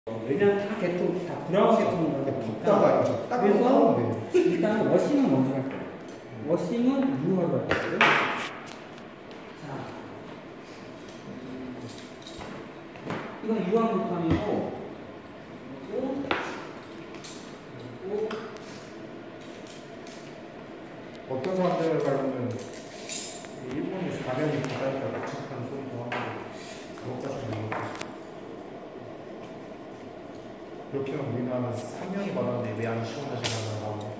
왜냐면 다 계통, 다 브라운 계통으로 덥다가 이제 딱 그래서 나오는데. 일단 워싱은 먼저 할 거예요. 워싱은 유화로 할 거예요. 자, 이건 유화 물감이고, 그리고 어떤 사람들을 가려면 일본에서 가면이 바다에다 도착한 소리도 하고 그것까지 모르겠어. 이렇게 하면 우리나라는 3년이 받았는데 왜 안 시원하지 않나.